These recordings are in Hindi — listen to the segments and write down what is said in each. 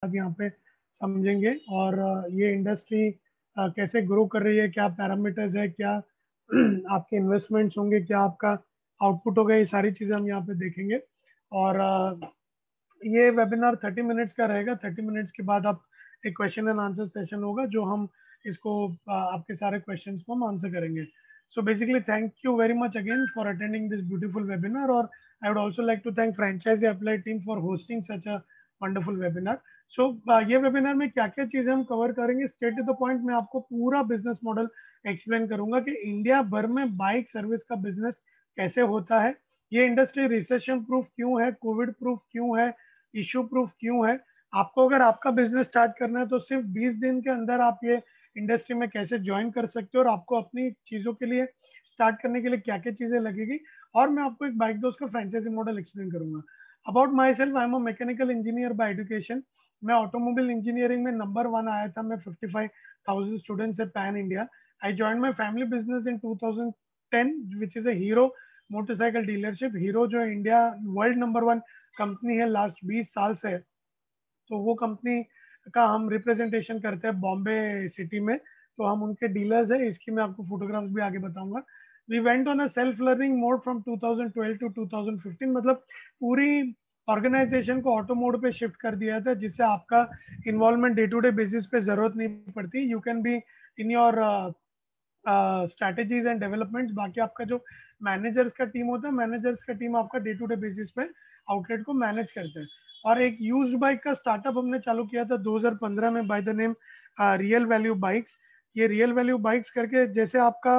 आज यहाँ पे समझेंगे और ये इंडस्ट्री कैसे ग्रो कर रही है, क्या पैरामीटर्स है, क्या आपके इन्वेस्टमेंट्स होंगे, क्या आपका आउटपुट होगा, ये सारी चीज़ें हम यहाँ पे देखेंगे। और ये वेबिनार 30 मिनट्स का रहेगा। 30 मिनट्स के बाद आप एक क्वेश्चन एंड आंसर सेशन होगा, जो हम इसको आपके सारे क्वेश्चंस को हम आंसर करेंगे। So basically thank you very much again for attending this beautiful webinar, और I would also like to thank franchisee apply team for hosting such a wonderful webinar. So ये वेबिनार में क्या क्या चीज़ें हम कवर करेंगे, स्ट्रेट टू द पॉइंट, मैं आपको पूरा बिजनेस मॉडल एक्सप्लेन करूंगा कि इंडिया भर में बाइक सर्विस का बिजनेस कैसे होता है, ये इंडस्ट्री रिसेशन प्रूफ क्यों है, कोविड प्रूफ क्यों है, इशू प्रूफ क्यों है। आपको अगर आपका बिजनेस स्टार्ट करना है तो सिर्फ 20 दिन के अंदर आप ये इंडस्ट्री में कैसे ज्वाइन कर सकते हो, और आपको अपनी चीज़ों के लिए स्टार्ट करने के लिए क्या क्या चीज़ें लगेगी। और मैं आपको एक बाइक दोस्त का फ्रेंचाइजी मॉडल एक्सप्लेन करूंगा। About myself, I am a mechanical engineer by education. मैं ऑटोमोबाइल इंजीनियरिंग में नंबर 1 आया था। मैं 55,000 स्टूडेंट से pan India. I join my family business in 2010 which is a Hero motorcycle dealership. Hero जो इंडिया वर्ल्ड नंबर 1 कंपनी है लास्ट 20 साल से, तो वो कंपनी का हम रिप्रेजेंटेशन करते हैं बॉम्बे सिटी में, तो हम उनके डीलर्स हैं। इसकी मैं आपको फोटोग्राफ्स भी आगे बताऊंगा। We went on a self learning mode from 2012 to 2015, मतलब पूरी ऑर्गेनाइजेशन को ऑटो मोड पे शिफ्ट कर दिया था, जिससे आपका involvement day to day basis पे जरूरत नहीं पड़ती। You can be in your strategies and developments. बाकी आपका जो मैनेजर्स का टीम होता है, मैनेजर्स का टीम आपका डे टू डे बेसिस पे आउटलेट को मैनेज करते हैं। और एक यूज्ड बाइक का स्टार्टअप हमने चालू किया था 2015 में by the Name Real Value Bikes. ये रियल वैल्यू बाइक्स करके, जैसे आपका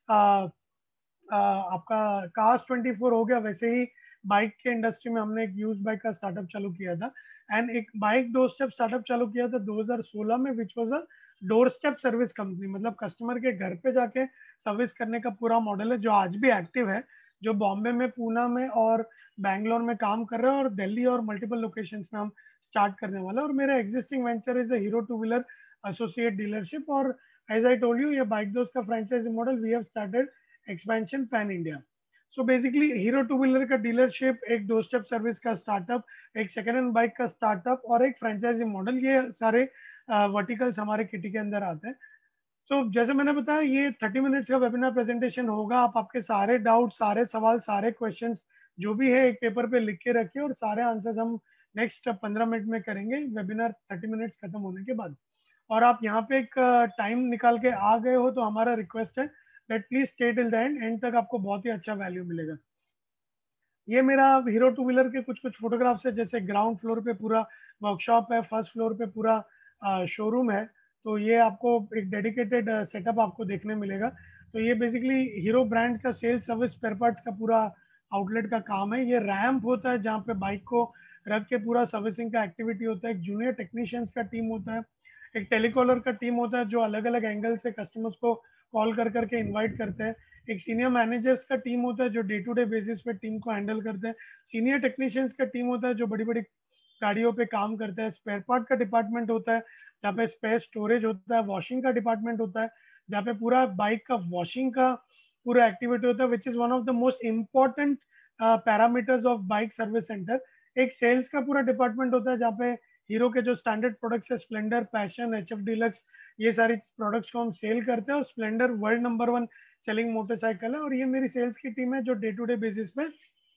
आपका कार्स 24 हो गया, वैसे ही बाइक के इंडस्ट्री में हमने एक यूज बाइक का स्टार्टअप चालू किया था। एंड एक बाइक डोर स्टेप स्टार्टअप चालू किया था 2016 में, which was a door step service company, मतलब कस्टमर के घर पे जाके सर्विस करने का पूरा मॉडल है, जो आज भी एक्टिव है, जो बॉम्बे में, पूना में और बैंगलोर में काम कर रहे हैं, और दिल्ली और मल्टीपल लोकेशंस में हम स्टार्ट करने वाले हैं। और मेरा existing venture is a Hero two wheeler associate dealership. और एज आई टोल्ड यू, ये बाइक दोस्त का franchisee model we have started expansion pan India. So basically Hero two wheeler का डीलरशिप, एक डोर स्टेप सर्विस का स्टार्टअप, एक सेकेंड हैंड बाइक का स्टार्टअप और एक फ्रेंचाइजी मॉडल, ये सारे वर्टिकल्स हमारे किटी के अंदर आते हैं। तो जैसे मैंने बताया, ये 30 मिनट्स का वेबिनार प्रेजेंटेशन होगा। आप आपके सारे डाउट, सारे सवाल, सारे क्वेश्चंस जो भी है एक पेपर पे लिख के रखिए, और सारे आंसर्स हम नेक्स्ट 15 मिनट में करेंगे, वेबिनार 30 मिनट्स खत्म होने के बाद। और आप यहाँ पे एक टाइम निकाल के आ गए हो, तो हमारा रिक्वेस्ट है that please stay till the end. End तक आपको बहुत ही अच्छा वैल्यू मिलेगा। ये मेरा हीरो टू व्हीलर के कुछ कुछ फोटोग्राफ्स है। जैसे ग्राउंड फ्लोर पे पूरा वर्कशॉप है, फर्स्ट फ्लोर पे पूरा शोरूम है। तो ये आपको एक डेडिकेटेड सेटअप आपको देखने मिलेगा। तो ये बेसिकली हीरो ब्रांड का सेल्स सर्विस स्पेयर पार्ट्स का पूरा आउटलेट का काम है। ये रैम्प होता है जहाँ पे बाइक को रख के पूरा सर्विसिंग का एक्टिविटी होता है। एक जूनियर टेक्नीशियंस का टीम होता है, एक टेलीकॉलर का टीम होता है, जो अलग अलग एंगल से कस्टमर्स को कॉल कर करके इन्वाइट करते हैं। एक सीनियर मैनेजर्स का टीम होता है, जो डे टू डे बेसिस पे टीम को हैंडल करते हैं। सीनियर टेक्नीशियंस का टीम होता है, जो बड़ी बड़ी गाड़ियों पे काम करता है। स्पेयर पार्ट का डिपार्टमेंट होता है, जहाँ पे स्पेयर स्टोरेज होता है। वॉशिंग का डिपार्टमेंट होता है, जहाँ पे पूरा बाइक का वॉशिंग का पूरा एक्टिविटी होता है, which is one of the most important parameters of bike service centre. एक सेल्स का पूरा डिपार्टमेंट होता है, जहाँ पे हीरो के जो स्टैंडर्ड प्रोडक्ट्स है, Splendor, Passion, H F Deluxe, ये सारी प्रोडक्ट्स को हम सेल करते हैं। और Splendor world number 1 selling motorcycle है। और ये मेरी सेल्स की टीम है, जो डे टू डे बेसिस पे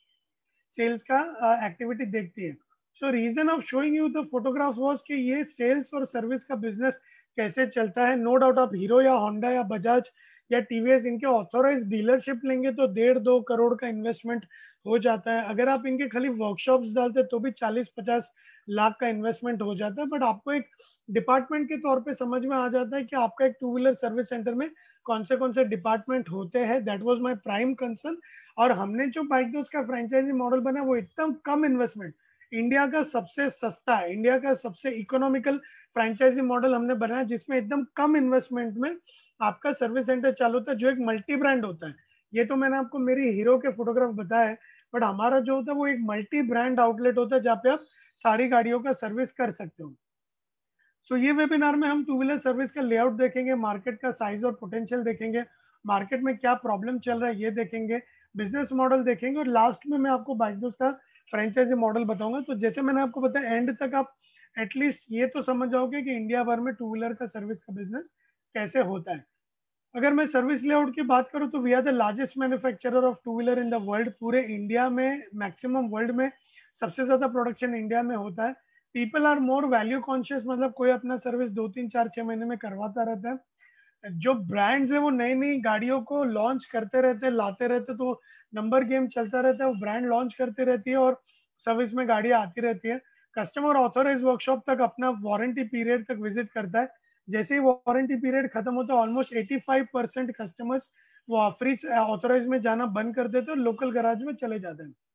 सेल्स का एक्टिविटी देखती है। So reason of showing you the photographs was कि ये सेल्स और सर्विस का बिजनेस कैसे चलता है। नो डाउट आप हीरो या होंडा या बजाज या टीवीएस इनके ऑथोराइज डीलरशिप लेंगे तो 1.5-2 करोड़ का इन्वेस्टमेंट हो जाता है। अगर आप इनके खाली वर्कशॉप्स डालते तो भी 40-50 लाख का इन्वेस्टमेंट हो जाता है। बट आपको एक डिपार्टमेंट के तौर पे समझ में आ जाता है कि आपका एक टू व्हीलर सर्विस सेंटर में कौन से डिपार्टमेंट होते हैं। That was my prime concern. और हमने जो बाइक दोस्त का फ्रेंचाइजी मॉडल बना, वो एकदम कम इन्वेस्टमेंट, इंडिया का सबसे सस्ता, इंडिया का सबसे इकोनॉमिकल फ्रेंचाइजी मॉडल हमने बनाया, जिसमें एकदम कम इन्वेस्टमेंट में आपका सर्विस सेंटर चालू होता है, जो एक मल्टी ब्रांड होता है। ये तो मैंने आपको मेरी हीरो के फोटोग्राफ बताया है, बट हमारा जो होता है वो एक मल्टी ब्रांड आउटलेट होता है, जहाँ पे आप सारी गाड़ियों का सर्विस कर सकते हो। सो ये वेबिनार में हम टू व्हीलर सर्विस का लेआउट देखेंगे, मार्केट का साइज और पोटेंशियल देखेंगे, मार्केट में क्या प्रॉब्लम चल रहा है ये देखेंगे, बिजनेस मॉडल देखेंगे, और लास्ट में मैं आपको बाइक दोस्त का फ्रेंचाइजी मॉडल बताऊंगा। तो जैसे मैंने आपको बताया, एंड तक आप एटलीस्ट ये तो समझ जाओगे कि इंडिया भर में टू व्हीलर का सर्विस का बिजनेस कैसे होता है। अगर मैं सर्विस लेआउट की बात करूं तो we are the largest manufacturer of two wheeler in the world. पूरे इंडिया में मैक्सिमम वर्ल्ड में सबसे ज्यादा प्रोडक्शन इंडिया में होता है। People are more value conscious, मतलब कोई अपना सर्विस 2 3 4 6 महीने में करवाता रहता है। जो ब्रांड्स है वो नई नई गाड़ियों को लॉन्च करते रहते हैं, लाते रहते हैं, तो नंबर गेम चलता रहता है, वो ब्रांड लॉन्च करती रहती है और सर्विस में गाड़ियां आती रहती है। कस्टमर ऑथोराइज वर्कशॉप तक अपना वारंटी पीरियड तक विजिट करता है। जैसे ही वारंटी पीरियड खत्म होता है ऑलमोस्ट 85% कस्टमर्स वो फ्री ऑथोराइज में जाना बंद कर देते हैं और लोकल गैराज में चले जाते हैं।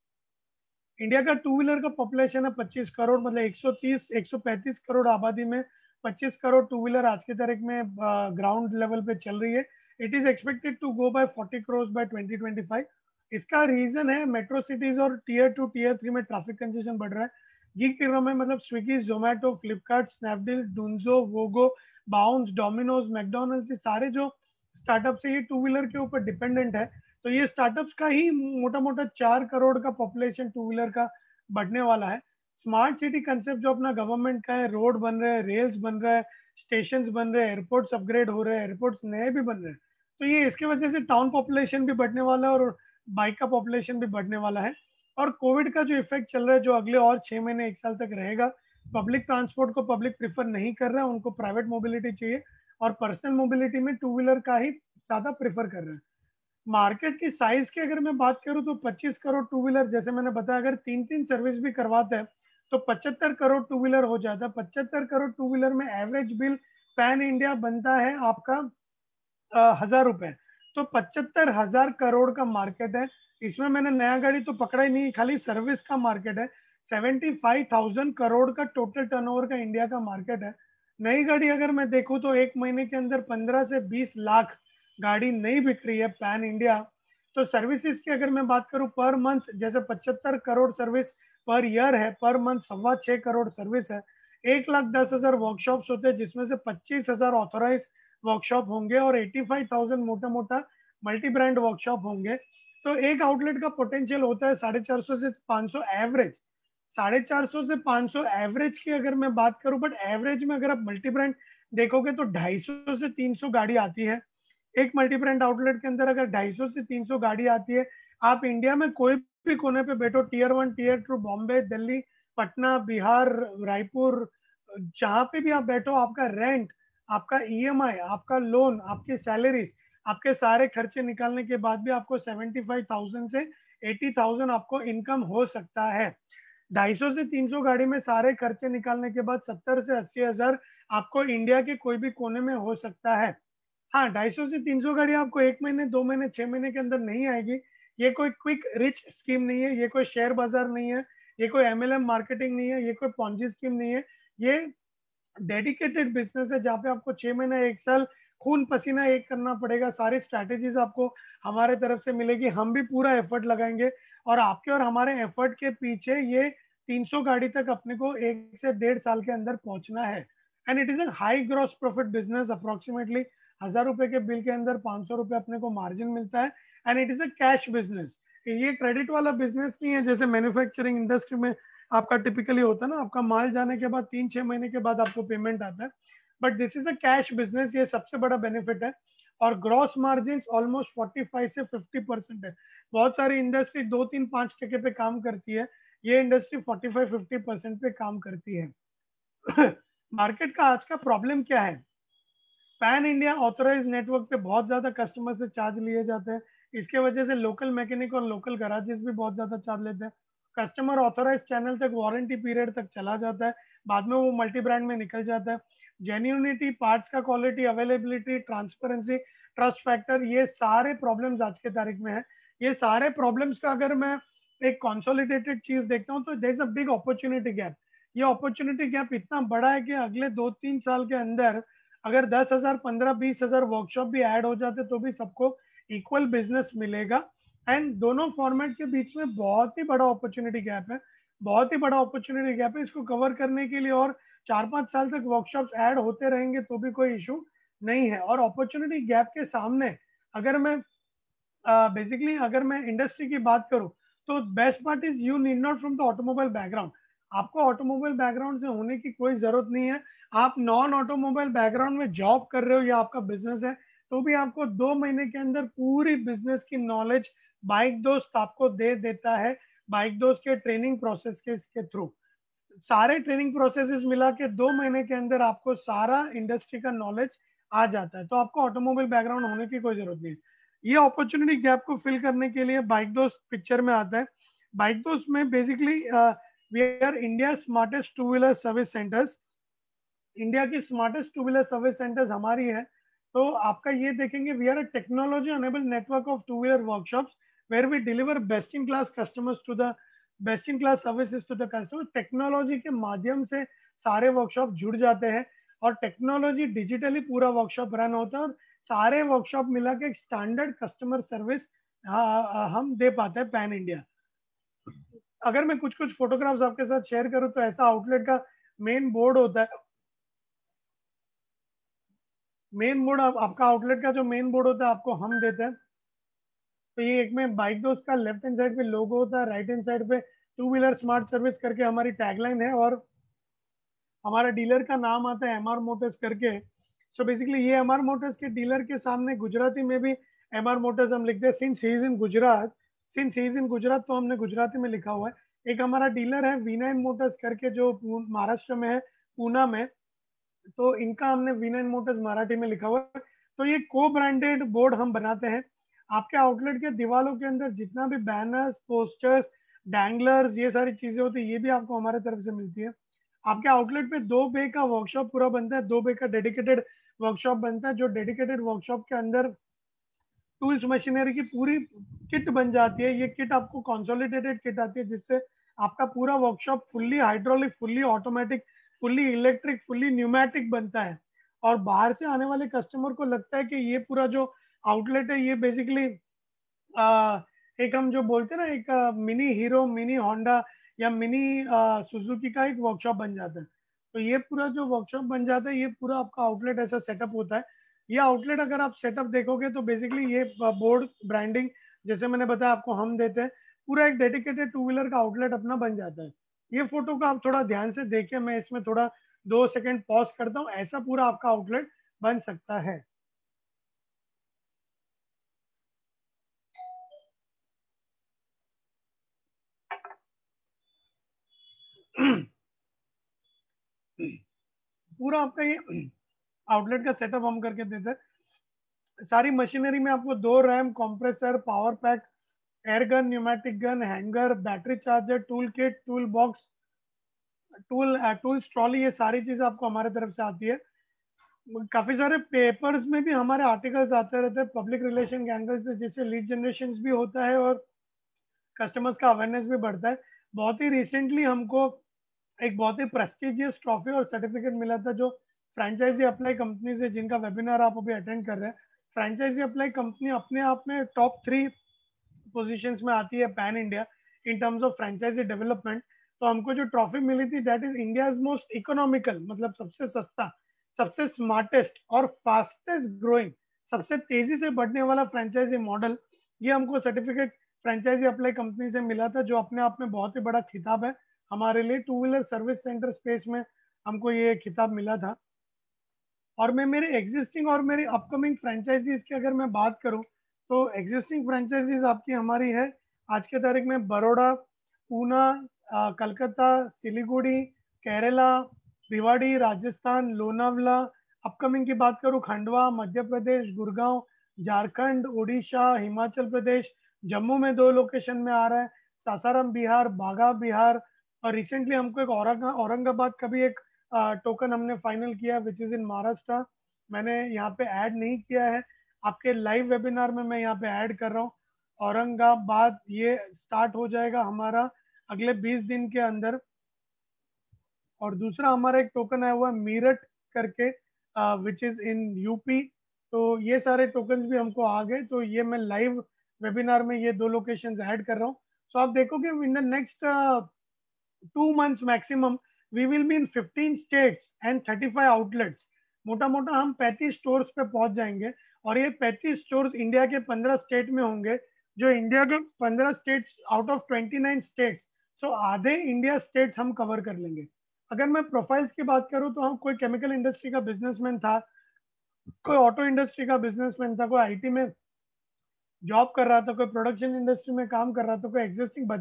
इंडिया का टू व्हीलर का पॉपुलेशन है 25 करोड़, मतलब 130 135 करोड़ आबादी में 25 करोड़ टू व्हीलर आज की तारीख में ग्राउंड लेवल पे चल रही है। It is expected to go by 40 crore by 2025। इसका रीजन है मेट्रो सिटीज और टीयर 2 टीयर 3 में ट्रैफिक कंजेशन बढ़ रहा है। गिग इकोनॉमी में मतलब Swiggy, Zomato, Flipkart, Snapdeal, Dunzo, Vogo, Bounce, Domino's, McDonald's, ये सारे जो स्टार्टअप है ये टू व्हीलर के ऊपर डिपेंडेंट है। तो ये स्टार्टअप्स का ही मोटा मोटा 4 करोड़ का पॉपुलेशन टू व्हीलर का बढ़ने वाला है। स्मार्ट सिटी कंसेप्ट जो अपना गवर्नमेंट का है, रोड बन रहे हैं, रेल्स बन रहे हैं, स्टेशन बन रहे हैं, एयरपोर्ट्स अपग्रेड हो रहे हैं, एयरपोर्ट्स नए भी बन रहे हैं। तो ये इसके वजह से टाउन पॉपुलेशन भी बढ़ने वाला है और बाइक का पॉपुलेशन भी बढ़ने वाला है। और कोविड का जो इफेक्ट चल रहा है जो अगले और 6 महीने 1 साल तक रहेगा, पब्लिक ट्रांसपोर्ट को पब्लिक प्रीफर नहीं कर रहा है, उनको प्राइवेट मोबिलिटी चाहिए और पर्सनल मोबिलिटी में टू व्हीलर का ही ज्यादा प्रीफर कर रहे हैं। मार्केट की साइज की अगर मैं बात करूं तो 25 करोड़ टू व्हीलर, जैसे मैंने बताया, अगर 3 3 सर्विस भी करवाते हैं तो 75 करोड़ टू व्हीलर हो जाता है। 75 करोड़ टू व्हीलर में एवरेज बिल पैन इंडिया बनता है आपका 1,000 रुपए। तो 75,000 करोड़ का मार्केट है। इसमें मैंने नया गाड़ी तो पकड़ा ही नहीं, खाली सर्विस का मार्केट है। 75,000 करोड़ का टोटल टर्नओवर का इंडिया का मार्केट है। नई गाड़ी अगर मैं देखूं तो एक महीने के अंदर 15 से 20 लाख गाड़ी नई बिक रही है पैन इंडिया। तो सर्विसेज की अगर मैं बात करूं पर मंथ, जैसे 75 करोड़ सर्विस पर ईयर है, पर मंथ 6.25 करोड़ सर्विस है। 1,10,000 वर्कशॉप्स होते हैं जिसमें से 25,000 ऑथोराइज वर्कशॉप होंगे और 85,000 मोटा मोटा मल्टी ब्रांड वर्कशॉप होंगे। तो एक आउटलेट का पोटेंशियल होता है 450 से 500 एवरेज। 450 से 500 एवरेज की अगर मैं बात करूं, बट एवरेज में अगर आप मल्टी ब्रांड देखोगे तो 250 से 300 गाड़ी आती है। एक मल्टी ब्रांड आउटलेट के अंदर अगर 250 से 300 गाड़ी आती है, आप इंडिया में कोई भी कोने पे बैठो, टीयर 1 टीयर 2, बॉम्बे, दिल्ली, पटना, बिहार, रायपुर, जहां पे भी आप बैठो, आपका रेंट, आपका ईएमआई, आपका लोन, आपकी सैलरीज, आपके सारे खर्चे निकालने के बाद भी आपको 75,000 से 80,000 आपको इनकम हो सकता है। 250 से 300 गाड़ी में सारे खर्चे निकालने के बाद 70 से 80,000 आपको इंडिया के कोई भी कोने में हो सकता है। हाँ, 250 से 300 गाड़ी आपको 1 महीने 2 महीने 6 महीने के अंदर नहीं आएगी। ये कोई क्विक रिच स्कीम नहीं है, ये कोई शेयर बाजार नहीं है, ये कोई एमएलएम मार्केटिंग नहीं है, ये कोई पॉन्जी स्कीम नहीं है। ये डेडिकेटेड बिजनेस है जहाँ पे आपको 6 महीना 1 साल खून पसीना एक करना पड़ेगा। सारी स्ट्रैटेजीज आपको हमारे तरफ से मिलेगी, हम भी पूरा एफर्ट लगाएंगे और आपके और हमारे एफर्ट के पीछे ये 300 गाड़ी तक अपने को 1 से 1.5 साल के अंदर पहुंचना है। And it is a high gross profit business. Approximately 1,000 रुपए के बिल के अंदर 500 रुपए अपने को मार्जिन मिलता है। And it is a cash business. ये क्रेडिट वाला बिजनेस नहीं है जैसे मैन्युफैक्चरिंग इंडस्ट्री में आपका टिपिकली होता है ना, आपका माल जाने के बाद 3 6 महीने के बाद आपको पेमेंट आता है। But this is a cash business, ये सबसे बड़ा बेनिफिट है। और ग्रॉस मार्जिन ऑलमोस्ट 45 से 50% है। बहुत सारी इंडस्ट्री 2 3 5 टके पे काम करती है, ये इंडस्ट्री 45 50% पे काम करती है। मार्केट का आज का प्रॉब्लम क्या है? पैन इंडिया ऑथोराइज नेटवर्क पे बहुत ज्यादा कस्टमर से चार्ज लिए जाते हैं। इसके वजह से लोकल मैकेनिक और लोकल गराजेस भी बहुत ज्यादा चार्ज लेते हैं। कस्टमर ऑथोराइज चैनल तक वारंटी पीरियड तक चला जाता है, बाद में वो मल्टी ब्रांड में निकल जाता है। जेन्यूनिटी, पार्ट्स का quality, availability, transparency, trust factor, ये सारे प्रॉब्लम्स आज के तारीख में है। ये सारे प्रॉब्लम्स का अगर मैं एक कंसोलिडेटेड चीज देखता हूँ तो there is a big opportunity gap. ये अपॉर्चुनिटी गैप इतना बड़ा है कि अगले 2 3 साल के अंदर अगर 10,000 15 20 हजार वर्कशॉप भी ऐड हो जाते तो भी सबको इक्वल बिजनेस मिलेगा। एंड दोनों फॉर्मेट के बीच में बहुत ही बड़ा अपॉर्चुनिटी गैप है, बहुत ही बड़ा अपॉर्चुनिटी गैप है। इसको कवर करने के लिए और 4 5 साल तक वर्कशॉप्स ऐड होते रहेंगे तो भी कोई इशू नहीं है। और अपॉर्चुनिटी गैप के सामने अगर मैं बेसिकली अगर मैं इंडस्ट्री की बात करूं तो best part is you need not from the automobile background. आपको ऑटोमोबाइल बैकग्राउंड से होने की कोई जरूरत नहीं है। आप नॉन ऑटोमोबाइल बैकग्राउंड में जॉब कर रहे हो या आपका बिजनेस है, तो भी आपको 2 महीने के अंदर पूरी बिजनेस की नॉलेज बाइक दोस्त आपको दे देता है। बाइक दोस्त के ट्रेनिंग प्रोसेस के थ्रू सारे ट्रेनिंग प्रोसेसेस मिला के 2 महीने के अंदर आपको सारा इंडस्ट्री का नॉलेज आ जाता है। तो आपको ऑटोमोबाइल बैकग्राउंड होने की कोई जरूरत नहीं है। ये अपॉर्चुनिटी गैप को फिल करने के लिए बाइक दोस्त पिक्चर में आता है। बाइक दोस्त में basically we are India smartest two wheeler service centres. India की smartest two wheeler service centres हमारी है। तो आपका ये देखेंगे, we are a technology enable network of two wheeler workshops where we deliver best in class customers to the best in class services to the customer. Technology के माध्यम से सारे वर्कशॉप जुड़ जाते हैं और टेक्नोलॉजी डिजिटली पूरा वर्कशॉप रन होता है और सारे वर्कशॉप मिला के एक स्टैंडर्ड कस्टमर सर्विस हम दे पाते हैं पैन इंडिया। अगर मैं कुछ कुछ फोटोग्राफ्स आपके साथ शेयर करूं तो ऐसा आउटलेट का मेन बोर्ड होता है। मेन बोर्ड आपका आउटलेट का जो मेन बोर्ड होता है आपको हम देते हैं। तो ये एक में बाइक दोस्त का लेफ्ट हैंड साइड पे लोगो होता है, राइट हैंड साइड पे टू व्हीलर स्मार्ट सर्विस करके हमारी टैगलाइन है और हमारा डीलर का नाम आता है एमआर मोटर्स करके। सो बेसिकली ये एमआर मोटर्स के डीलर के सामने गुजराती में भी एमआर मोटर्स हम लिखते हैं। Since he is in Gujarat, तो हमने गुजराती में लिखा हुआ है। एक हमारा डीलर है V9 मोटर्स करके जो महाराष्ट्र में है, पूना में, तो इनका हमने V9 मोटर्स मराठी में लिखा हुआ है। तो ये को ब्रांडेड बोर्ड हम बनाते हैं। आपके आउटलेट के दीवारों के अंदर जितना भी बैनर्स, पोस्टर्स, डैंगलर्स, ये सारी चीजें होती है, ये भी आपको हमारे तरफ से मिलती है। आपके आउटलेट पे 2 बे का वर्कशॉप पूरा बनता है, 2 बे का डेडिकेटेड वर्कशॉप बनता है। जो डेडिकेटेड वर्कशॉप के अंदर टूल्स मशीनरी की पूरी किट बन जाती है। ये किट आपको कंसोलिडेटेड किट आती है जिससे आपका पूरा workshop fully hydraulic, fully automatic, fully electric, fully pneumatic बनता है। और बाहर से आने वाले कस्टमर को लगता है कि ये पूरा जो आउटलेट है ये बेसिकली एक हम जो बोलते हैं ना, एक मिनी हीरो, मिनी होंडा या मिनी सुजुकी का एक वर्कशॉप बन जाता है। तो ये पूरा जो वर्कशॉप बन जाता है, ये पूरा आपका आउटलेट ऐसा सेटअप होता है। ये आउटलेट अगर आप सेटअप देखोगे तो बेसिकली ये बोर्ड ब्रांडिंग जैसे मैंने बताया आपको हम देते हैं, पूरा एक डेडिकेटेड टू व्हीलर का आउटलेट अपना बन जाता है। ये फोटो का आप थोड़ा ध्यान से देखिए, मैं इसमें थोड़ा 2 सेकंड पॉज करता हूँ, ऐसा पूरा आपका आउटलेट बन सकता है। पूरा आपका ये आउटलेट का सेटअप हम करके देते हैं। सारी मशीनरी में आपको 2 ram, compressor, power pack, air gun, pneumatic gun, hanger, battery charger, tool kit, tool box, tools trolley, ये सारी चीजें आपको हमारे तरफ से आती है। काफी सारे पेपर्स में भी हमारे आर्टिकल्स आते रहते हैं पब्लिक रिलेशन के एंगल से, जिससे लीड जनरेशन भी होता है और कस्टमर्स का अवेयरनेस भी बढ़ता है। बहुत ही रिसेंटली हमको एक बहुत ही प्रेस्टिजियस ट्रॉफी और सर्टिफिकेट मिला था जो फ्रेंचाइजी अप्लाई कंपनी से, जिनका वेबिनार आप अभी अटेंड कर रहे हैं। फ्रेंचाइजी अप्लाई कंपनी अपने आप में टॉप 3 पोजीशंस में आती है pan India in terms of franchise development. तो हमको जो ट्रॉफी मिली थी that is India most economical, मतलब सबसे सस्ता, सबसे स्मार्टेस्ट और फास्टेस्ट ग्रोइंग, सबसे तेजी से बढ़ने वाला फ्रेंचाइजी मॉडल। ये हमको सर्टिफिकेट फ्रेंचाइजी अप्लाई कंपनी से मिला था, जो अपने आप में बहुत ही बड़ा खिताब है हमारे लिए। Two wheeler service centre space में हमको ये खिताब मिला था। और मैं मेरे एग्जिस्टिंग और मेरी अपकमिंग फ्रेंचाइजीज की अगर मैं बात करूं तो एग्जिस्टिंग फ्रेंचाइजीज आपकी हमारी है आज के तारीख में बड़ौदा, पूना, कलकत्ता, सिलीगुड़ी, केरला, भिवाड़ी, राजस्थान, लोनावला। अपकमिंग की बात करूं खंडवा, मध्य प्रदेश, गुड़गांव, झारखंड, उड़ीसा, हिमाचल प्रदेश, जम्मू में 2 लोकेशन में आ रहा है, सासाराम बिहार, बागा बिहार। और रिसेंटली हमको एक औरंगाबाद का भी एक टोकन हमने फाइनल किया विच इज इन महाराष्ट्र। मैंने यहाँ पे ऐड नहीं किया है, आपके लाइव वेबिनार में मैं यहाँ पे ऐड कर रहा हूँ। औरंगाबाद ये स्टार्ट हो जाएगा हमारा अगले 20 दिन के अंदर। और दूसरा हमारा एक टोकन आया हुआ है मीरठ करके विच इज इन यूपी। तो ये सारे टोकन भी हमको आ गए, तो ये मैं लाइव वेबिनार में ये 2 लोकेशन ऐड कर रहा हूँ। तो आप देखोगे in the next 2 months maximum we will be in 15 states and 35 outlets। मोटा मोटा हम 35 स्टोर्स पे पहुंच जाएंगे और ये 35 स्टोर्स इंडिया के 15 स्टेट में होंगे। जो इंडिया के 15 states out of 29 states, so आधे इंडिया स्टेट्स हम कवर कर लेंगे। अगर मैं प्रोफाइल्स की बात करूं तो हम कोई केमिकल इंडस्ट्री का बिजनेसमैन था, कोई ऑटो इंडस्ट्री का बिजनेसमैन था, कोई आईटी में जॉब कर रहा था, कोई प्रोडक्शन इंडस्ट्री में काम कर रहा था, कोई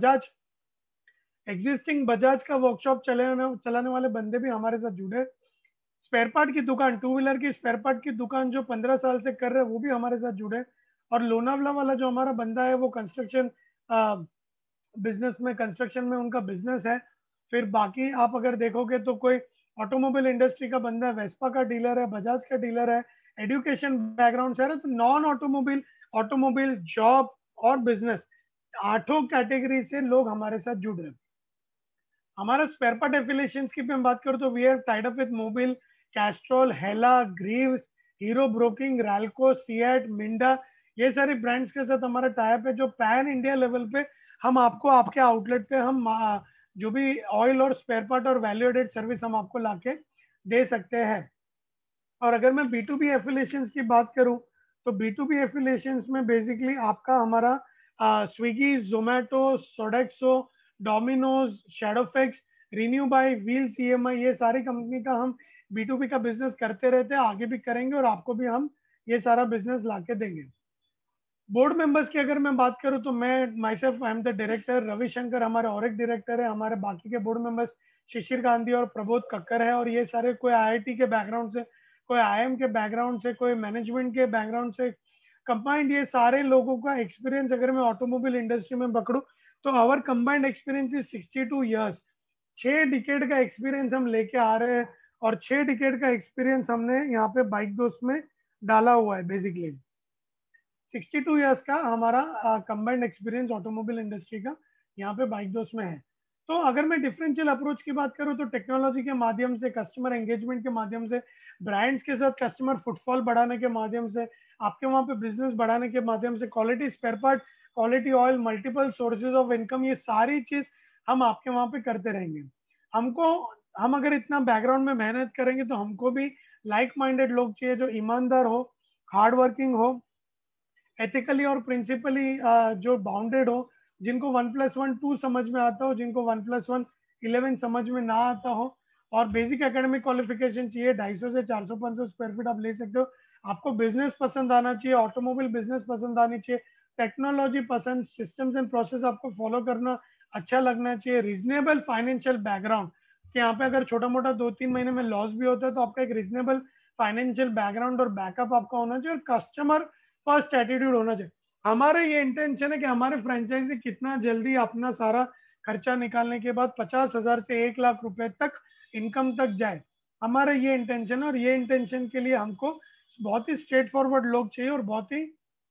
एग्जिस्टिंग बजाज का वर्कशॉप चलाने वाले बंदे भी हमारे साथ जुड़े। स्पेयर पार्ट की दुकान, टू व्हीलर की स्पेयर पार्ट की दुकान जो 15 साल से कर रहे हैं वो भी हमारे साथ जुड़े। और लोनावला वाला जो हमारा बंदा है वो कंस्ट्रक्शन कंस्ट्रक्शन में उनका बिजनेस है। फिर बाकी आप अगर देखोगे तो कोई ऑटोमोबाइल इंडस्ट्री का बंदा है, वेस्पा का डीलर है, बजाज का डीलर है, एजुकेशन बैकग्राउंड से है। तो नॉन ऑटोमोबाइल, ऑटोमोबाइल, जॉब और बिजनेस, आठों कैटेगरी से लोग हमारे साथ जुड़ रहे हैं। हमारा स्पेयर पार्ट एफिलिएशंस की भी हम बात करें तो we have tied up with Mobil, Castrol, Hella, Greaves, Hero broking, Ralco, CEAT, Minda, ये सारे ब्रांड्स के साथ हमारा टाइप है जो पैन इंडिया लेवल पे हम आपको आपके आउटलेट पे हम जो भी ऑयल और स्पेयर पार्ट और वैल्यू एडेड सर्विस हम आपको लाके दे सकते हैं। और अगर मैं B2B एफिलिएशंस की बात करूं तो B2B एफिलिएशंस में बेसिकली आपका हमारा Swiggy, Zomato, Sodexo, Domino's, Shadowfax, Renew Buy, Wheels EMI, ये सारी कंपनी का हम B2B का बिजनेस करते रहते हैं, आगे भी करेंगे और आपको भी हम ये सारा बिजनेस लाके देंगे। बोर्ड मेंबर्स की अगर मैं बात करूं तो मैं myself I am the director, Ravishankar हमारे और एक डायरेक्टर है, हमारे बाकी के बोर्ड मेंबर्स शिशिर गांधी और प्रबोध कक्कर है। और ये सारे कोई IIT के बैकग्राउंड से, कोई IIM के बैकग्राउंड से, कोई मैनेजमेंट के बैकग्राउंड से कंबाइंड, ये सारे लोगों का एक्सपीरियंस अगर मैं ऑटोमोबाइल इंडस्ट्री में पकड़ूं तो our combined experience is 62 years. 6 decade का एक्सपीरियंस हम लेके आ रहे हैं और 6 डिकेड का एक्सपीरियंस हमने यहाँ पे बाइक दोस्त में डाला हुआ है। बेसिकली 62 ईयर्स का हमारा कंबाइंड एक्सपीरियंस ऑटोमोबाइल इंडस्ट्री का यहाँ पे बाइक दोस्त में है। तो अगर मैं डिफरेंशियल अप्रोच की बात करूँ तो टेक्नोलॉजी के माध्यम से, कस्टमर एंगेजमेंट के माध्यम से, ब्रांड्स के साथ कस्टमर फुटफॉल बढ़ाने के माध्यम से, आपके वहाँ पे बिजनेस बढ़ाने के माध्यम से, quality spare part, quality oil, multiple sources of income, ये सारी चीज हम आपके वहाँ पे करते रहेंगे। हमको हम अगर इतना बैकग्राउंड में मेहनत करेंगे तो हमको भी लाइक माइंडेड लोग चाहिए जो ईमानदार हो, हार्ड वर्किंग हो, एथिकली और प्रिंसिपली जो बाउंडेड हो, जिनको 1+1 2 समझ में आता हो, जिनको 1+1 11 समझ में ना आता हो, और बेसिक एकेडमिक क्वालिफिकेशन चाहिए। 250 से 400-500 स्क्वायर फीट आप ले सकते हो। आपको बिजनेस पसंद आना चाहिए, ऑटोमोबाइल बिजनेस पसंद आनी चाहिए, टेक्नोलॉजी पसंद, सिस्टम्स एंड प्रोसेस आपको फॉलो करना अच्छा लगना चाहिए, रीजनेबल फाइनेंशियल बैकग्राउंड कि यहाँ पे अगर छोटा मोटा 2-3 महीने में लॉस भी होता है तो आपका एक रीजनेबल फाइनेंशियल बैकग्राउंड और बैकअप आपका होना चाहिए, और कस्टमर फर्स्ट एटीट्यूड होना चाहिए। हमारा ये इंटेंशन है कि हमारे फ्रेंचाइजी कितना जल्दी अपना सारा खर्चा निकालने के बाद 50,000 से 1 लाख रुपए तक इनकम तक जाए। हमारा ये इंटेंशन है, और ये इंटेंशन के लिए हमको बहुत ही स्ट्रेट फॉरवर्ड लोग चाहिए और बहुत ही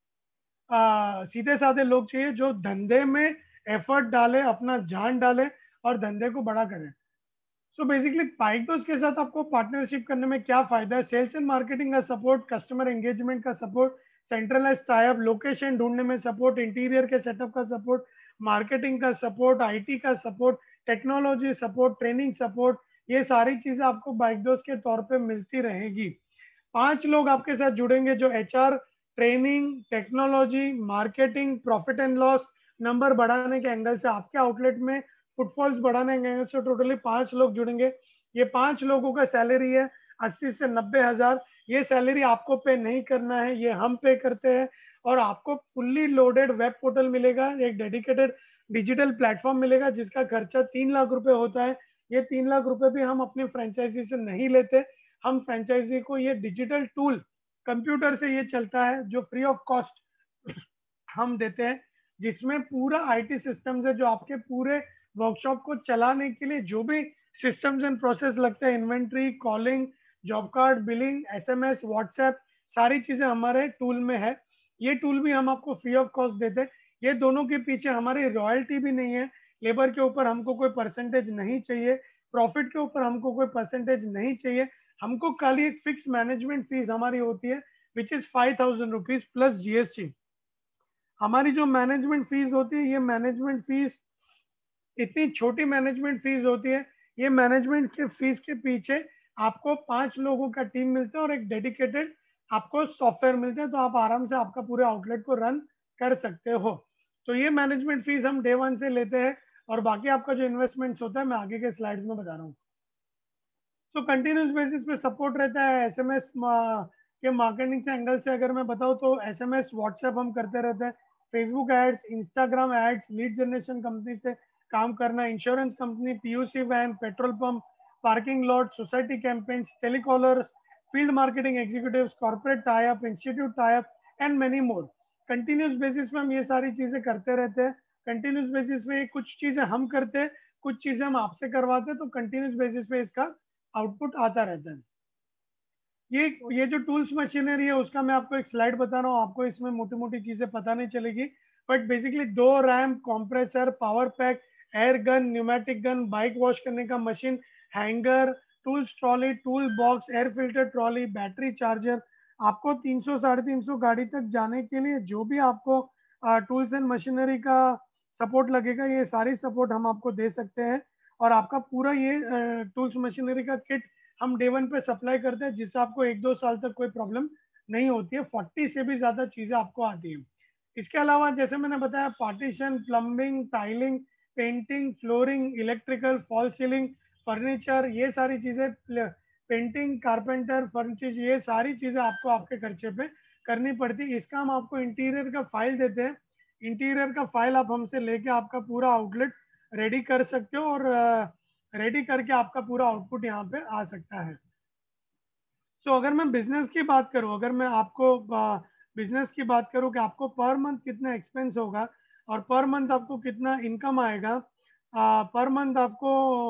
सीधे साधे लोग चाहिए जो धंधे में एफर्ट डाले, अपना जान डाले और धंधे को बड़ा करें। सो बेसिकली पाइकोस के साथ आपको पार्टनरशिप करने में क्या फायदा है? सेल्स एंड मार्केटिंग का सपोर्ट, कस्टमर एंगेजमेंट का सपोर्ट, सेंट्रलाइज टाइप, लोकेशन ढूंढने में सपोर्ट, इंटीरियर के सेटअप का सपोर्ट, मार्केटिंग का सपोर्ट, IT का support, technology support, training support, ये सारी चीजें आपको बाइक दोस्त के तौर पे मिलती रहेगी। 5 लोग आपके साथ जुड़ेंगे जो HR, training, technology, marketing, profit and loss, number बढ़ाने के एंगल से, आपके आउटलेट में फुटफॉल्स बढ़ाने के एंगल से टोटली 5 लोग जुड़ेंगे। ये 5 लोगों का सैलरी है 80 से 90 हज़ार। ये सैलरी आपको पे नहीं करना है, ये हम पे करते हैं। और आपको फुल्ली लोडेड वेब पोर्टल मिलेगा, एक डेडिकेटेड डिजिटल प्लेटफॉर्म मिलेगा जिसका खर्चा 3 लाख रुपए होता है। ये 3 लाख रुपए भी हम अपने फ्रेंचाइजी से नहीं लेते, हम फ्रेंचाइजी को ये डिजिटल टूल, कंप्यूटर से ये चलता है जो फ्री ऑफ कॉस्ट हम देते हैं, जिसमें पूरा IT सिस्टम है जो आपके पूरे वर्कशॉप को चलाने के लिए जो भी सिस्टम्स एंड प्रोसेस लगते हैं, inventory, calling, job card, billing, SMS, WhatsApp, सारी चीजें हमारे टूल में है। ये टूल भी हम आपको फ्री ऑफ कॉस्ट देते हैं। ये दोनों के पीछे हमारी रॉयल्टी भी नहीं है, लेबर के ऊपर हमको कोई परसेंटेज नहीं चाहिए, प्रॉफिट के ऊपर हमको कोई परसेंटेज नहीं चाहिए। हमको खाली एक फिक्स मैनेजमेंट फीस हमारी होती है which is 5,000 rupees plus GST। हमारी जो मैनेजमेंट फीस होती है, ये मैनेजमेंट फीस इतनी छोटी मैनेजमेंट फीस होती है। ये मैनेजमेंट के फीस के पीछे आपको 5 लोगों का टीम मिलता है और एक डेडिकेटेड आपको सॉफ्टवेयर मिलता है, तो आप आराम से आपका पूरे आउटलेट को रन कर सकते हो। तो ये मैनेजमेंट फीस हम डे 1 से लेते हैं। और बाकी आपका जो इन्वेस्टमेंट्स होता है मैं आगे के स्लाइड्स में बता रहा हूँ। तो कंटिन्यूस बेसिस पे सपोर्ट रहता है एसएमएस के मार्केटिंग से एंगल से अगर मैं बताऊँ तो एसएमएस व्हाट्सएप हम करते रहते हैं, Facebook ads, Instagram ads, lead generation company से काम करना, insurance company, PUC van, petrol pump, parking lot, society campaigns, telecallers, field marketing executives, corporate tie up, institute tie up and many more. Continuous basis पे हम ये सारी चीजें करते रहते हैं। कंटिन्यूस बेसिस पे कुछ चीजें हम करते हैं, कुछ चीजें हम आपसे करवाते हैं, तो कंटिन्यूस बेसिस पे इसका आउटपुट आता रहता है। ये जो टूल्स मशीनरी है उसका मैं आपको एक स्लाइड बता रहा हूँ, आपको इसमें मोटी मोटी चीजें पता नहीं चलेगी, but basically 2 ram, compressor, power pack, air gun, pneumatic gun, bike wash करने का machine, hanger, tools trolley, tool box, air filter trolley, battery charger, आपको 300 350 गाड़ी तक जाने के लिए जो भी आपको टूल्स एंड मशीनरी का सपोर्ट लगेगा, ये सारी सपोर्ट हम आपको दे सकते हैं। और आपका पूरा ये टूल्स मशीनरी का किट हम डे 1 पे सप्लाई करते हैं, जिससे आपको 1-2 साल तक कोई प्रॉब्लम नहीं होती है। 40 से भी ज्यादा चीजें आपको आती है। इसके अलावा जैसे मैंने बताया, partition, plumbing, tiling, painting, flooring, electrical, fall ceiling, furniture, ये सारी चीजें, पेंटिंग, कारपेंटर, फर्नीचर, ये सारी चीजें आपको आपके खर्चे पे करनी पड़ती है। इसका हम आपको इंटीरियर का फाइल देते हैं। इंटीरियर का फाइल आप हमसे लेके आपका पूरा आउटलेट रेडी कर सकते हो और रेडी करके आपका पूरा आउटपुट यहाँ पे आ सकता है। तो अगर मैं बिजनेस की बात करूँ, अगर मैं आपको बिजनेस की बात करूँ कि आपको पर मंथ कितना एक्सपेंस होगा और पर मंथ आपको कितना इनकम आएगा, पर मंथ आपको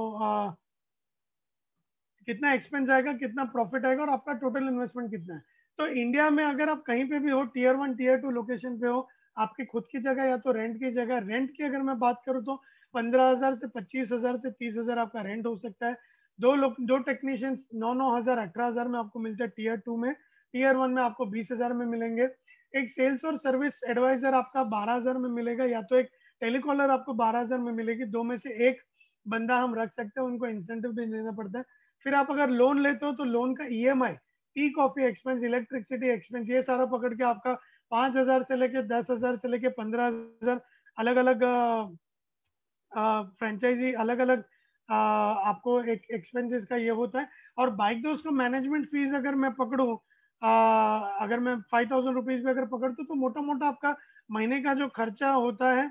कितना एक्सपेंस आएगा, कितना प्रॉफिट आएगा और आपका टोटल इन्वेस्टमेंट कितना है। तो इंडिया में अगर आप कहीं पे भी हो, टीयर 1 टीयर 2 लोकेशन पे हो, आपकी खुद की जगह या तो रेंट की जगह, रेंट की अगर मैं बात करूँ तो 15,000 से 25,000 से 30,000 आपका रेंट हो सकता है। दो टेक्नीशियंस 9,000 18,000 में आपको मिलते हैं टीयर 2 में। टीयर 1 में आपको 20,000 में मिलेंगे। एक सेल्स और सर्विस एडवाइजर आपका 12,000 में मिलेगा, या तो एक टेलीकॉलर आपको 12,000 में मिलेगी। दो में से एक बंदा हम रख सकते हैं, उनको इंसेंटिव भी देना पड़ता है। फिर आप अगर लोन लेते हो तो लोन का EMI, tea coffee expense, electricity expense, ये सारा पकड़ के आपका 5,000 से लेके 10,000 से लेके 15,000, अलग अलग फ्रेंचाइजी, अलग अलग आपको एक एक्सपेंसेस का ये होता है। और बाइक दोस्त का मैनेजमेंट फीस अगर मैं पकड़ूँ, अगर मैं 5,000 रुपीज पे अगर पकड़ता तो मोटा मोटा आपका महीने का जो खर्चा होता है,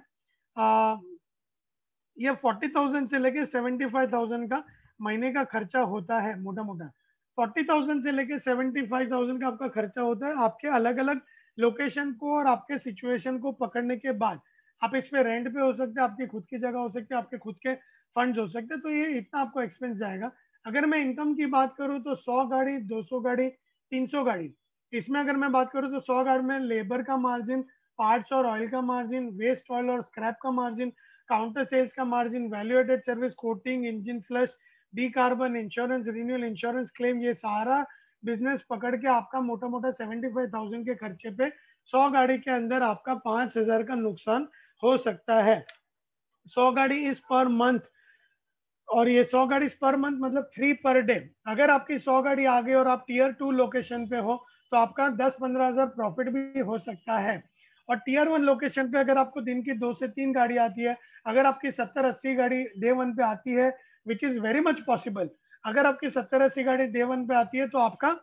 ये 40,000 से लेके 75,000 का महीने का खर्चा होता है मोटा मोटा। 40,000 से लेके 75,000 का आपका खर्चा होता है आपके अलग अलग लोकेशन को और आपके सिचुएशन को पकड़ने के बाद। आप इस पे रेंट पे हो सकते हैं, आपकी खुद की जगह हो सकती है, आपके खुद के फंड्स हो सकते हैं, तो ये इतना आपको एक्सपेंस जाएगा। अगर मैं इनकम की बात करूँ तो 100 गाड़ी, 200 गाड़ी, 300 गाड़ी, इसमें अगर मैं बात करूँ तो 100 गाड़ी में लेबर का मार्जिन, पार्ट्स और ऑयल का मार्जिन, वेस्ट ऑयल और स्क्रैप का मार्जिन, काउंटर सेल्स का margin, value added service, coating, engine flush, de carbon, insurance renewal, insurance claim, ये सारा बिजनेस पकड़ के आपका मोटा मोटा 75,000 के खर्चे पे 100 गाड़ी के अंदर आपका 5,000 का नुकसान हो सकता है। 100 गाड़ी इज पर मंथ, और ये 100 गाड़ी पर मंथ मतलब 3 पर डे। अगर आपकी 100 गाड़ी आ गई और आप टीयर 2 लोकेशन पे हो तो आपका 10-15,000 प्रॉफिट भी हो सकता है। और टीयर 1 लोकेशन पे अगर आपको दिन की 2 से 3 गाड़ी आती है, अगर आपकी 70-80 गाड़ी डे 1 पे आती है, which is very much possible, अगर आपकी 70-80 गाड़ी डे 1 पे आती है तो आपका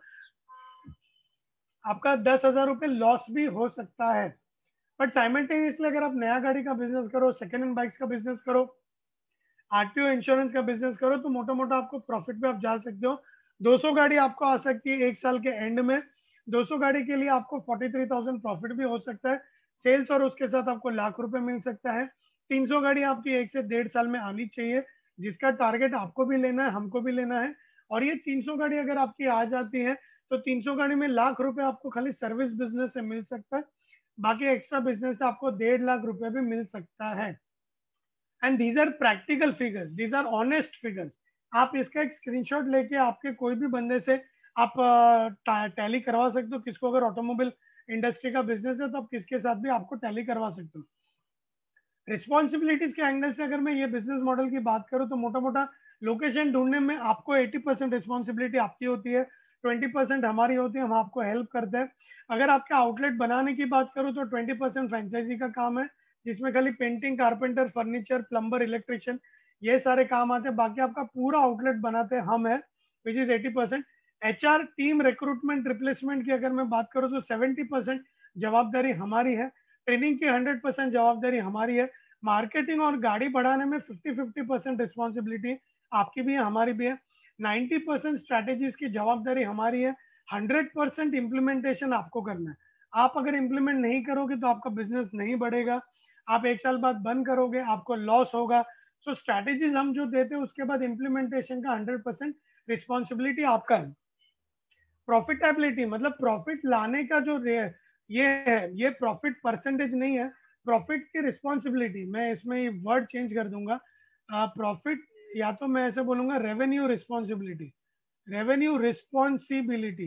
आपका 10,000 रुपये लॉस भी हो सकता है। बट साइमल्टेनियसली अगर आप नया गाड़ी का बिजनेस करो, सेकेंड हैंड बाइक्स का बिजनेस करो, आरटीओ इंश्योरेंस का बिजनेस करो, तो मोटा मोटा आपको प्रॉफिट पे आप जा सकते हो। 200 गाड़ी आपको आ सकती है एक साल के एंड में। 200 गाड़ी के लिए आपको 43,000 प्रॉफिट भी हो सकता है सेल्स, और उसके साथ आपको लाख रुपए मिल सकता है। 300 गाड़ी आपकी 1 से 1.5 साल में आनी चाहिए, जिसका टारगेट आपको भी लेना है, हमको भी लेना है। और ये 300 गाड़ी अगर आपकी आ जाती है तो 300 गाड़ी में लाख रुपए आपको खाली सर्विस बिजनेस से मिल सकता है, बाकी एक्स्ट्रा बिजनेस से आपको 1.5 लाख रुपए भी मिल सकता है। And these are practical figures, these are honest figures. आप इसका एक स्क्रीनशॉट लेके आपके कोई भी बंदे से आप टैली करवा सकते हो। किसको अगर ऑटोमोबाइल इंडस्ट्री का बिजनेस है तो आप किसके साथ भी आपको टैली करवा सकते हो। रिस्पॉन्सिबिलिटीज के एंगल से अगर मैं ये बिजनेस मॉडल की बात करूँ तो मोटा मोटा लोकेशन ढूंढने में आपको 80% रिस्पॉन्सिबिलिटी आपकी होती है, 20% हमारी होती है, हम आपको हेल्प करते हैं। अगर आपके आउटलेट बनाने की बात करूँ तो 20% फ्रेंचाइजी का काम है, जिसमें खाली painting, carpenter, furniture, plumber, electrician ये सारे काम आते हैं। बाकी आपका पूरा आउटलेट बनाते हैं हम है, which is 80%। HR team recruitment replacement की अगर मैं बात करूँ तो 70% जवाबदारी हमारी है। ट्रेनिंग की 100% जवाबदारी हमारी है। मार्केटिंग और गाड़ी बढ़ाने में 50-50% रिस्पॉन्सिबिलिटी आपकी भी है, हमारी भी है। 90% स्ट्रैटेजीज की जवाबदारी हमारी है। 100% इम्प्लीमेंटेशन आपको करना है। आप अगर इम्प्लीमेंट नहीं करोगे तो आपका बिजनेस नहीं बढ़ेगा। आप 1 साल बाद बंद करोगे, आपको लॉस होगा। सो स्ट्रैटेजीज हम जो देते हैं उसके बाद इम्प्लीमेंटेशन का 100% रिस्पॉन्सिबिलिटी आपका है। प्रॉफिटेबिलिटी मतलब प्रॉफिट लाने का जो ये है, ये प्रॉफिट परसेंटेज नहीं है, प्रॉफिट की रिस्पॉन्सिबिलिटी। मैं इसमें वर्ड चेंज कर दूंगा, प्रॉफिट या तो मैं ऐसे बोलूंगा रेवेन्यू रिस्पॉन्सिबिलिटी, रेवेन्यू रिस्पॉन्सिबिलिटी।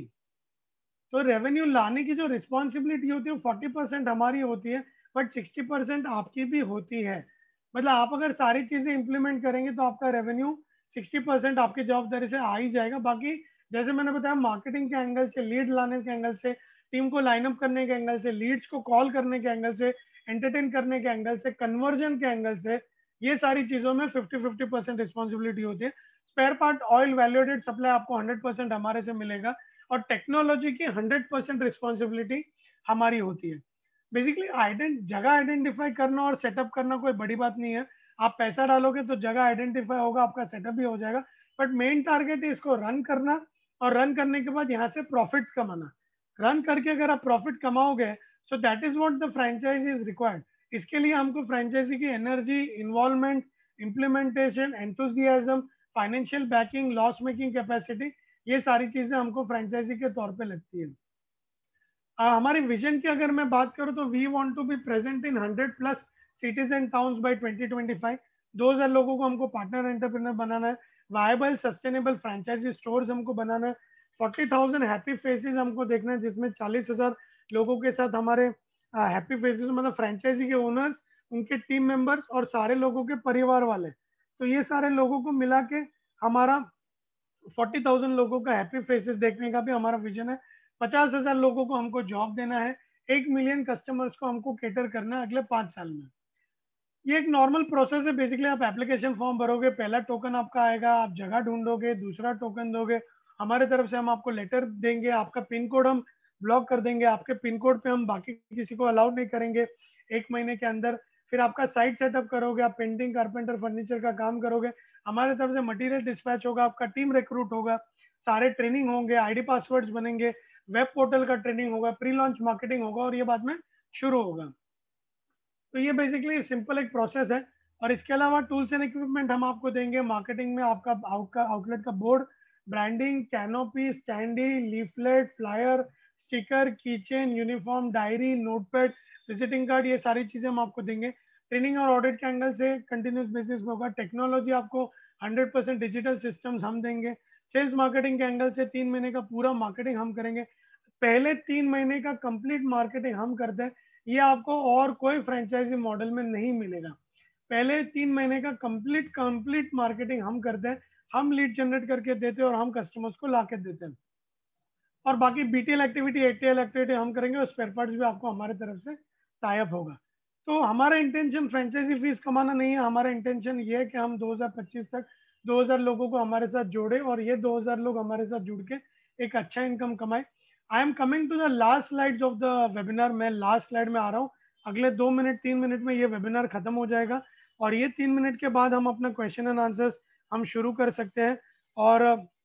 तो रेवेन्यू लाने की जो रिस्पॉन्सिबिलिटी होती है 40% हमारी होती है, बट 60% आपकी भी होती है। मतलब आप अगर सारी चीजें इंप्लीमेंट करेंगे तो आपका रेवेन्यू 60% आपकी जवाबदारी से आ ही जाएगा। बाकी जैसे मैंने बताया, मार्केटिंग के एंगल से, लीड लाने के एंगल से, टीम को लाइनअप करने के एंगल से, लीड्स को कॉल करने के एंगल से, एंटरटेन करने के एंगल से, कन्वर्जन के एंगल से, ये सारी चीजों में 50-50% रिस्पॉन्सिबिलिटी होती है। Spare part, oil, value added supply आपको 100% हमारे से मिलेगा, और टेक्नोलॉजी की 100% रिस्पॉन्सिबिलिटी हमारी होती है। बेसिकली जगह आइडेंटिफाई करना और सेटअप करना कोई बड़ी बात नहीं है। आप पैसा डालोगे तो जगह आइडेंटिफाई होगा, आपका सेटअप भी हो जाएगा, बट मेन टारगेट है इसको रन करना, और रन करने के बाद यहाँ से प्रॉफिट्स कमाना। रन करके अगर आप प्रॉफिट कमाओगे, so that is what the franchisee is required. इसके लिए हमको फ्रेंचाइजी की energy, involvement, implementation, enthusiasm, financial backing, loss making capacity, ये सारी चीजें हमको फ्रेंचाइजी के तौर पे लगती है। हमारी विजन की अगर मैं बात करूं तो we want to be present in 100+ cities and towns by 2025। 2000 लोगों को हमको पार्टनर एंटरप्रेन्योर बनाना है। वायबल सस्टेनेबल फ्रेंचाइजी स्टोर्स हमको बनाना है। 40,000 हैप्पी फेसेस हमको देखना है, जिसमें 40,000 लोगों के साथ हमारे हैप्पी फेसेस मतलब फ्रेंचाइजी के ओनर्स, उनके टीम मेंबर्स और सारे लोगों के परिवार वाले। तो ये सारे लोगों को मिला के हमारा 40,000 लोगों का हैप्पी फेसेस देखने का भी हमारा विजन है। 50,000 लोगों को हमको जॉब देना है। 1 मिलियन कस्टमर्स को हमको केटर करना है अगले 5 साल में। ये एक नॉर्मल प्रोसेस है। बेसिकली आप एप्लीकेशन फॉर्म भरोगे, पहला टोकन आपका आएगा, आप जगह ढूंढोगे, दूसरा टोकन दोगे, हमारे तरफ से हम आपको लेटर देंगे, आपका पिन कोड हम ब्लॉक कर देंगे, आपके पिन कोड पे हम बाकी किसी को अलाउड नहीं करेंगे 1 महीने के अंदर। फिर आपका साइट सेटअप करोगे, आप पेंटिंग, कारपेंटर, फर्नीचर का काम करोगे, हमारे तरफ से मटेरियल डिस्पैच होगा, आपका टीम रिक्रूट होगा, सारे ट्रेनिंग होंगे, आईडी पासवर्ड्स बनेंगे, वेब पोर्टल का ट्रेनिंग होगा, प्री लॉन्च मार्केटिंग होगा, और ये बाद में शुरू होगा। तो ये बेसिकली सिंपल एक प्रोसेस है। और इसके अलावा टूल्स एंड इक्विपमेंट हम आपको देंगे। मार्केटिंग में आपका आउटलेट का board, branding, canopy, standee, leaflet, flyer, sticker, keychain, uniform, diary, notepad, visiting card, ये सारी चीजें हम आपको देंगे। ट्रेनिंग और ऑडिट के एंगल से कंटिन्यूस बेसिस में होगा। टेक्नोलॉजी आपको 100% डिजिटल सिस्टम्स हम देंगे। सेल्स मार्केटिंग के एंगल से 3 महीने का पूरा मार्केटिंग हम करेंगे। पहले 3 महीने का कंप्लीट मार्केटिंग हम करते हैं, ये आपको और कोई फ्रेंचाइजी मॉडल में नहीं मिलेगा। पहले 3 महीने का कंप्लीट मार्केटिंग हम करते हैं, हम लीड जनरेट करके देते हैं और हम कस्टमर्स को ला के देते हैं। और बाकी BTL एक्टिविटी, ATL एक्टिविटी हम करेंगे, और स्पेयर पार्ट्स भी आपको हमारे तरफ से टाई अप होगा। तो हमारा इंटेंशन फ्रेंचाइजी फीस कमाना नहीं है। हमारा इंटेंशन ये है कि हम 2025 तक 2000 लोगों को हमारे साथ जोड़े, और ये 2000 लोग हमारे साथ जुड़ के एक अच्छा इनकम कमाए। I am coming to the last slides of the webinar. मैं लास्ट स्लाइड में आ रहा हूँ। अगले 2 मिनट 3 मिनट में ये वेबिनार खत्म हो जाएगा, और ये 3 मिनट के बाद हम अपना क्वेश्चन एंड आंसर्स हम शुरू कर सकते हैं। और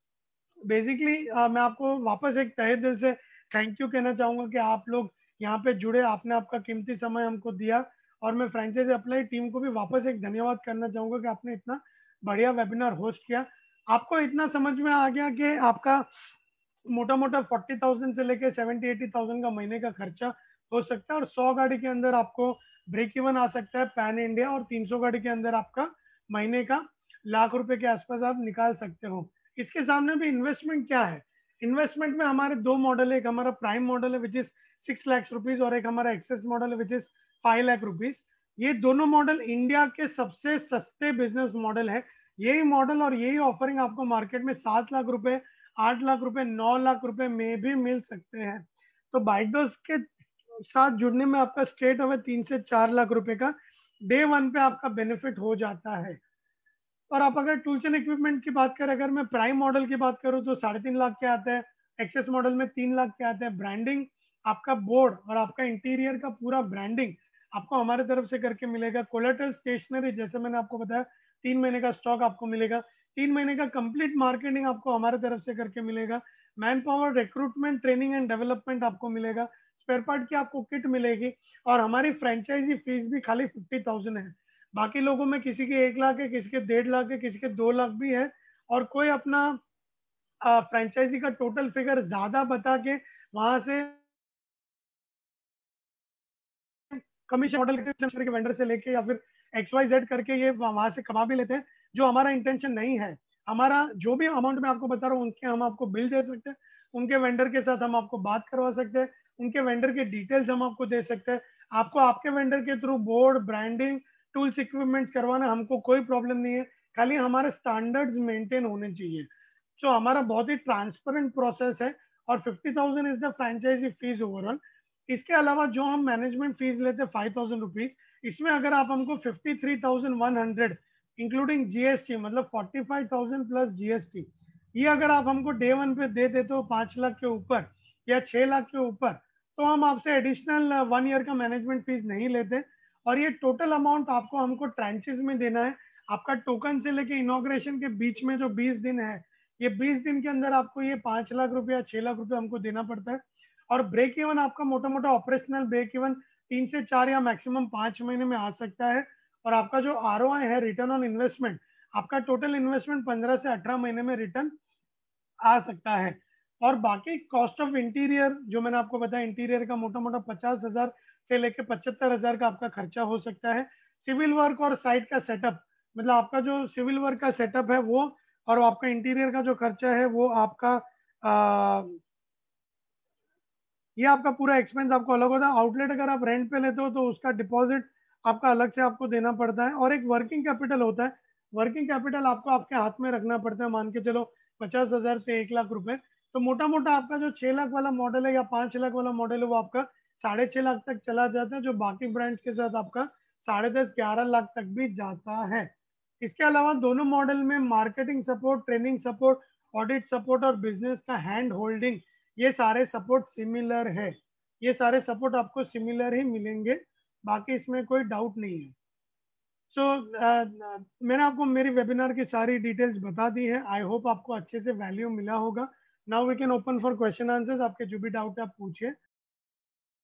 बेसिकली मैं आपको वापस एक तहे दिल से थैंक यू कहना चाहूँगा कि आप लोग यहाँ पे जुड़े, आपने आपका कीमती समय हमको दिया। और मैं फ्रेंचाइजी अप्लाई टीम को भी वापस एक धन्यवाद करना चाहूँगा कि आपने इतना बढ़िया वेबिनार होस्ट किया। आपको इतना समझ में आ गया कि आपका मोटा मोटा 40,000 से लेके 70-80,000 का महीने का खर्चा हो सकता है, और 100 गाड़ी के अंदर आपको ब्रेक इवन आ सकता है पैन इंडिया, और 300 गाड़ी के अंदर आपका महीने का ₹1,00,000 के आसपास आप निकाल सकते हो। इसके सामने भी इन्वेस्टमेंट क्या है? इन्वेस्टमेंट में हमारे 2 मॉडल है। एक हमारा प्राइम मॉडल है विच इज 6 लाख रुपीज, और एक हमारा एक्सेस मॉडल है विच इज 5 लाख रुपीज। ये दोनों मॉडल इंडिया के सबसे सस्ते बिजनेस मॉडल है। यही मॉडल और यही ऑफरिंग आपको मार्केट में 7 लाख रुपए, 8 लाख रुपए, 9 लाख रुपए में भी मिल सकते हैं। तो बाइक दोस्त के साथ जुड़ने में आपका स्ट्रेट अवे 3 से 4 लाख रुपए का डे 1 पे आपका बेनिफिट हो जाता है। और आप अगर टूल्स एंड इक्विपमेंट की बात करें, अगर मैं प्राइम मॉडल की बात करूं तो 3.5 लाख के आते हैं, एक्सेस मॉडल में 3 लाख के आते हैं। ब्रांडिंग, आपका बोर्ड और आपका इंटीरियर का पूरा ब्रांडिंग आपको हमारे तरफ से करके मिलेगा। कोलेटरल स्टेशनरी, जैसे मैंने आपको बताया, 3 महीने का स्टॉक आपको मिलेगा। 3 महीने का कंप्लीट मार्केटिंग आपको हमारे तरफ से करके मिलेगा। Manpower, recruitment, training and development आपको मिलेगा। स्पेयर पार्ट की आपको किट मिलेगी। और हमारी फ्रेंचाइजी फीस भी खाली 50,000 है। बाकी लोगों में किसी के 1 लाख है, किसी के 1.5 लाख है, किसी के 2 लाख भी है। और कोई अपना फ्रेंचाइजी का टोटल फिगर ज्यादा बता के वहां से कमीशन मॉडल के वेंडर से लेके या फिर XYZ करके ये वहां से कमा भी लेते हैं, जो हमारा इंटेंशन नहीं है। हमारा जो भी अमाउंट मैं आपको बता रहा हूँ, उनके हम आपको बिल दे सकते हैं, उनके वेंडर के साथ हम आपको बात करवा सकते हैं, उनके वेंडर के डिटेल्स हम आपको दे सकते हैं। आपको आपके वेंडर के through board, branding, tools, equipments करवाना हमको कोई प्रॉब्लम नहीं है। खाली हमारे स्टैंडर्ड्स मेंटेन होने चाहिए। तो हमारा बहुत ही ट्रांसपेरेंट प्रोसेस है। और 50,000 is the franchisee fee overall. इसके अलावा जो हम मैनेजमेंट फीस लेते हैं 5,000 रुपीज, इसमें अगर आप हमको 53,100 इंक्लूडिंग जीएसटी, मतलब 45,000 प्लस जीएसटी, ये अगर आप हमको डे 1 पे दे देते हो 5 लाख के ऊपर या 6 लाख के ऊपर, तो हम आपसे एडिशनल 1 ईयर का मैनेजमेंट फीस नहीं लेते। और ये टोटल अमाउंट आपको हमको ट्रांचेस में देना है। आपका टोकन से लेके इनॉग्रेशन के बीच में जो 20 दिन है, ये 20 दिन के अंदर आपको ये 5 लाख रुपए या 6 लाख रुपए हमको देना पड़ता है। और ब्रेक इवन आपका मोटा मोटा ऑपरेशनल ब्रेक इवन 3 से 4 या मैक्सिमम 5 महीने में आ सकता है। और आपका जो ROI है, रिटर्न ऑन इन्वेस्टमेंट, आपका टोटल इन्वेस्टमेंट 15 से 18 महीने में रिटर्न आ सकता है। और बाकी कॉस्ट ऑफ इंटीरियर जो मैंने आपको बताया, इंटीरियर का मोटा मोटा 50,000 से लेकर 75,000 का आपका खर्चा हो सकता है। सिविल वर्क और साइट का सेटअप, मतलब आपका जो सिविल वर्क का सेटअप है वो, और आपका इंटीरियर का जो खर्चा है वो आपका ये आपका पूरा एक्सपेंस आपको अलग होता है। आउटलेट अगर आप रेंट पे लेते हो तो उसका डिपॉजिट आपका अलग से आपको देना पड़ता है। और एक वर्किंग कैपिटल होता है। वर्किंग कैपिटल आपको आपके हाथ में रखना पड़ता है। मान के चलो 50,000 से 1 लाख रुपए। तो मोटा मोटा आपका जो 6 लाख वाला मॉडल है या 5 लाख वाला मॉडल है, वो आपका 6.5 लाख तक चला जाता है, जो बाकी ब्रांड्स के साथ आपका 10.5-11 लाख तक भी जाता है। इसके अलावा दोनों मॉडल में marketing support, training support, audit support और बिजनेस का हैंड होल्डिंग, ये सारे सपोर्ट सिमिलर है। ये सारे सपोर्ट आपको सिमिलर ही मिलेंगे, बाकी इसमें कोई डाउट नहीं है। सो मैंने आपको मेरी वेबिनार की सारी डिटेल्स बता दी है। आई होप आपको अच्छे से वैल्यू मिला होगा। Now we can open for question answers. आपके जो भी डाउट है आप पूछिए।